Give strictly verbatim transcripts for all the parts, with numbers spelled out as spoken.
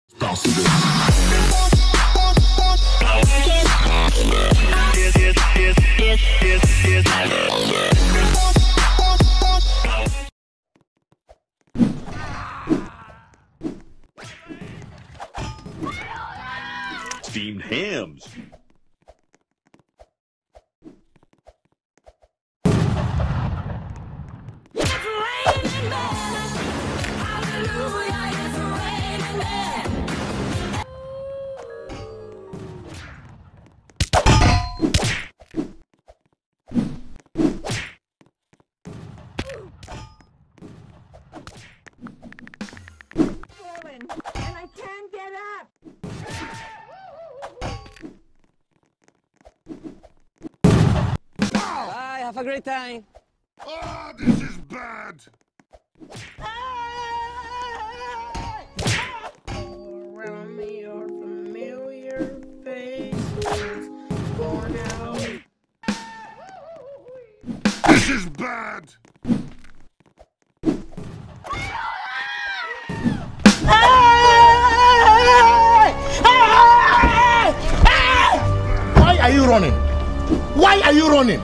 Bounce to this. Steamed hams. It's raining men. Hallelujah, it's raining men. Falling, and I can't get up. Bye, have a great time. Ah, this is bad. Around me are familiar faces born out. This is bad. Why are you running? Why are you running?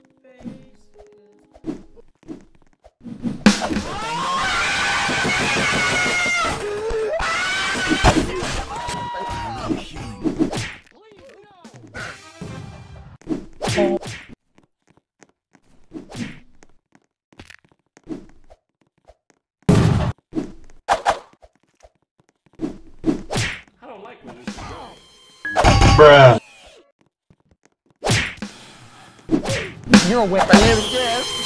I don't like when this is going. Bruh. You're a whip.